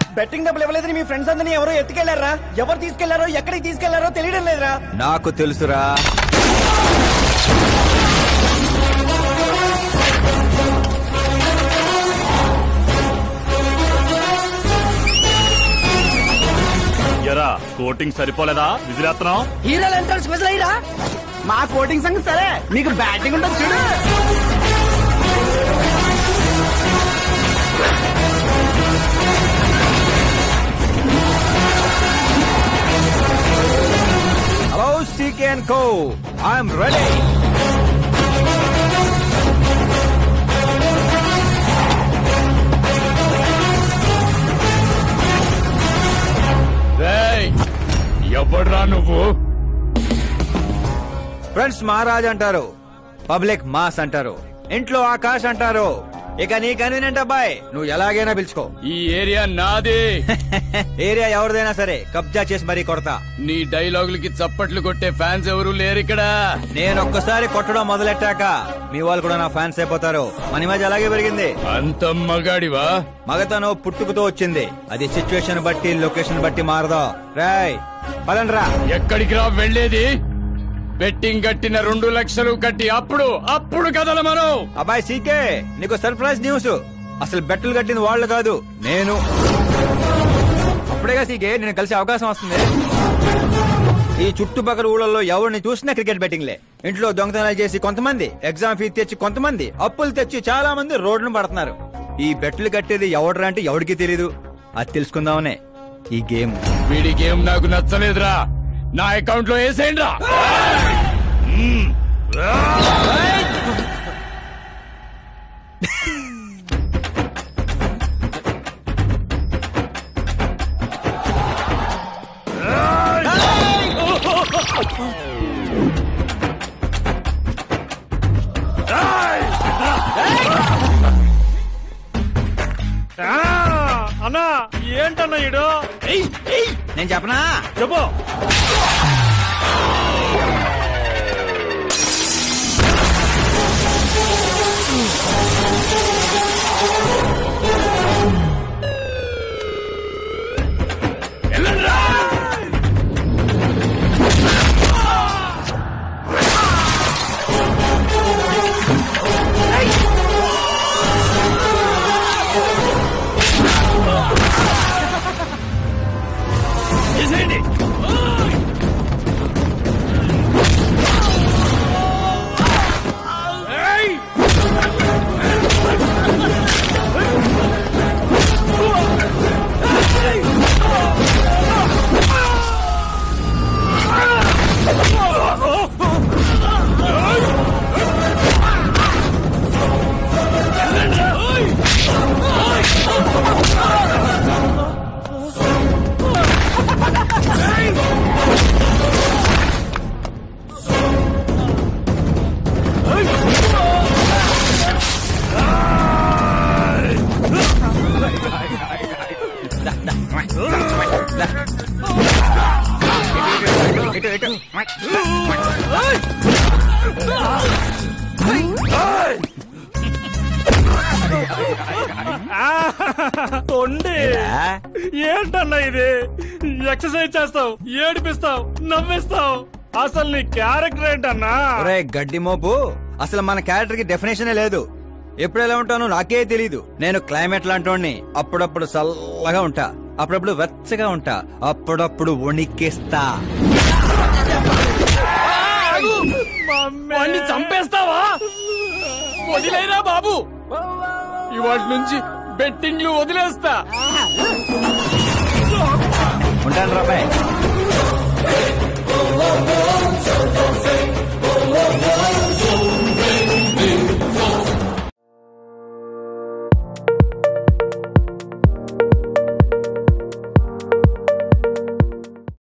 Betting డబ్బులు ఇవ్వలేదని మీ friends అందరినీ ఎవరో ఎత్తుకెళ్లారా? ఎవరు తీసుకెళ్లారో ఎక్కడికి తీసుకెళ్లారో తెలియడం లేదురా. నాకు తెలుసురా. ఎరా కోటింగ్ సరిపోలేదా? విజిలేస్తున్నావు. హీరో ఎంట్రన్స్ విజిలేయరా? మా కోటింగ్ సంగతి సరే, మీకు బ్యాటింగ్ ఉంటుంది చూడు. Hello, CK and Co. I'm ready. ఎవడ్రా నువ్వు? ఫ్రెండ్స్ మహారాజ్ అంటారు, పబ్లిక్ మాస్ అంటారు, ఇంట్లో ఆకాశ్ అంటారు. ఇక నీ కన్వీనియంట్ అబ్బాయి, నువ్వు ఎలాగైనా పిలుచుకో. ఈ ఏరియా నాది. ఏరియా ఎవరిదైనా సరే కబ్జా చేసి మరీ కొడతా. నీ డైలాగులకి చప్పట్లు కొట్టే ఫ్యాన్స్ ఎవరు లేరు ఇక్కడ. నేను ఒక్కసారి కొట్టడం మొదలెట్టాక మీ వాళ్ళు కూడా నా ఫ్యాన్స్ అయిపోతారు. మన ఇమేజ్ అలాగే పెరిగింది. అంత మగాడివా? మగతనం పుట్టుకుతో వచ్చింది, అది సిచ్యువేషన్ బట్టి లొకేషన్ బట్టి మారదా. రాయ్ పదండ్రా. ఎక్కడికి రా వెళ్ళేది? బెట్టింగ్ కట్టిన 2 లక్షలు కట్టి అప్పుడు కదల మనం. అబ్బాయి సీకే, నీకు సర్ప్రైజ్ న్యూస్. అసలు బెట్టులు కట్టింది వాళ్ళు కాదు, నేను. అప్పుడేగా సీకే నేను కలిసే అవకాశం వస్తుంది. ఈ చుట్టుపక్కల ఊళ్ళల్లో ఎవరిని చూసినా క్రికెట్ బెట్టింగ్లే. ఇంట్లో దొంగతనాలు చేసి కొంతమంది, ఎగ్జామ్ ఫీజు తెచ్చి కొంతమంది, అప్పులు తెచ్చి చాలా మంది రోడ్డును పడుతున్నారు. ఈ బెట్టులు కట్టేది ఎవడరా అంటే ఎవడికి తెలీదు. అది తెలుసుకుందామనే ఈ గేమ్. వీడి గేమ్ నాకు నచ్చలేదురా. నా అకౌంట్ లో వేసేయండి రా. అన్నా ఏంటన్నా ఈడు? నేను చెప్పనా? చెప్పు. ఏంటన్నా ఇది? ఎక్సర్సైజ్ చేస్తావు, ఏడిపిస్తావు, నవ్విస్తావు. అసలు నీ క్యారెక్టర్ ఏంటన్నా? గడ్డి మోపు, అసలు మన క్యారెక్టర్ కి డెఫినేషనే లేదు. ఎప్పుడు ఎలా ఉంటానో నాకే తెలీదు. నేను క్లైమేట్ లాంటోని. అప్పుడప్పుడు చల్లగా ఉంటా, అప్పుడప్పుడు వెచ్చగా ఉంటా, అప్పుడప్పుడు వణికిస్తా. చంపేస్తావా? వదిలేరా బాబు, ఇవాటి నుంచి బెట్టింగ్లు వదిలేస్తా. ఉంటాను రాబాయ్.